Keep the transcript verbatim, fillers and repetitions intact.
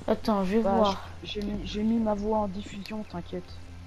Attends, je vais Bah, je- voir. j'ai mis, j'ai mis ma voix en diffusion, t'inquiète.